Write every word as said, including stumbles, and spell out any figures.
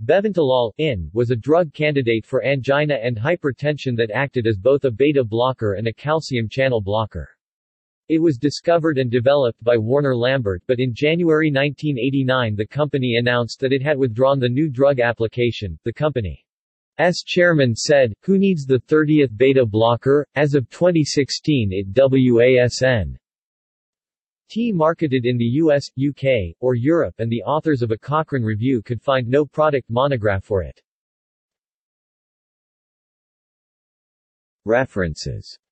Bevantolol in, was a drug candidate for angina and hypertension that acted as both a beta blocker and a calcium channel blocker. It was discovered and developed by Warner Lambert, but in January nineteen eighty-nine the company announced that it had withdrawn the new drug application. The company's chairman said, "Who needs the thirtieth beta blocker? As of twenty sixteen it wasn't marketed in the U S, U K, or Europe, and the authors of a Cochrane review could find no product monograph for it." References